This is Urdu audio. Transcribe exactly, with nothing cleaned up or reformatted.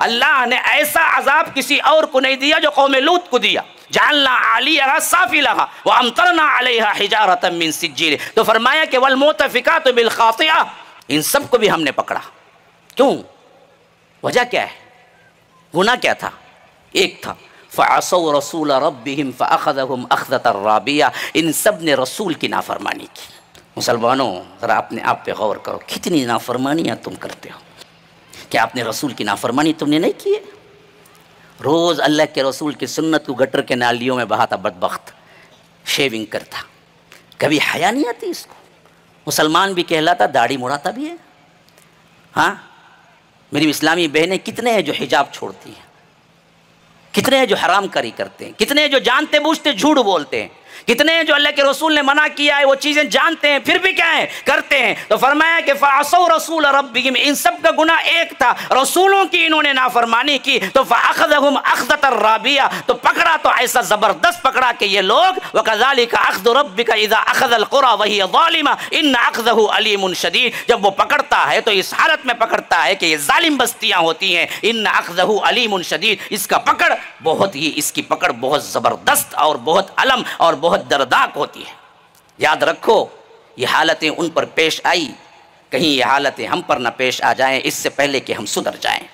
اللہ نے ایسا عذاب کسی اور کو نہیں دیا جو قوم لوط کو دیا. جعلنا عالیہا سافلہا وامطرنا علیہا حجارۃ من سجیل. تو فرمایا کہ والمؤتفکات بالخاطئہ، ان سب کو بھی ہم نے پکڑا. کیوں؟ وجہ کیا ہے؟ گناہ کیا تھا؟ ایک تھا فعصوا رسول ربهم فاخذهم اخذۃ رابیہ. ان سب نے رسول کی نافرمانی کی. مسلمانوں ذرا اپنے آپ پہ غور کرو، کتنی نافرمانیاں تم کرتے ہو. کیا آپ نے رسول کی نافرمانی تم نے نہیں کی ہے؟ روز اللہ کے رسول کی سنت کو گٹر کے نالیوں میں بہاتا بدبخت، شیونگ کرتا. کبھی حیا نہیں آتی اس کو؟ مسلمان بھی کہلاتا، داڑھی مڑاتا بھی ہے. ہاں میری اسلامی بہنیں کتنے ہیں جو حجاب چھوڑتی ہیں، کتنے ہیں جو حرام کاری کرتے ہیں، کتنے ہیں جو جانتے بوجھتے جھوٹ بولتے ہیں، کتنے ہیں جو اللہ کے رسول نے منع کیا ہے وہ چیزیں جانتے ہیں پھر بھی کیا ہے کرتے ہیں. تو فرمایا کہ فعصوا رسول ربهم، ان سب کا گناہ ایک تھا، رسولوں کی انہوں نے نافرمانی کی. تو فاخذهم اخذۃ رابیہ، تو پکڑا تو ایسا زبردست پکڑا کہ یہ لوگ وکذالک اخذ ربک اذا اخذ القری وہی ظالمہ ان اخذہ علیم شدید. جب وہ پکڑتا ہے تو اس حالت میں پکڑتا ہے کہ یہ ظالم بستیاں ہوتی ہیں. ان اخذہ علیم شدید، اس کا پکڑ بہت ہی اس کی پکڑ بہت زبردست اور بہت علم اور بہت دردناک ہوتی ہے. یاد رکھو یہ حالتیں ان پر پیش آئی، کہیں یہ حالتیں ہم پر نہ پیش آ جائیں اس سے پہلے کہ ہم سدھر جائیں.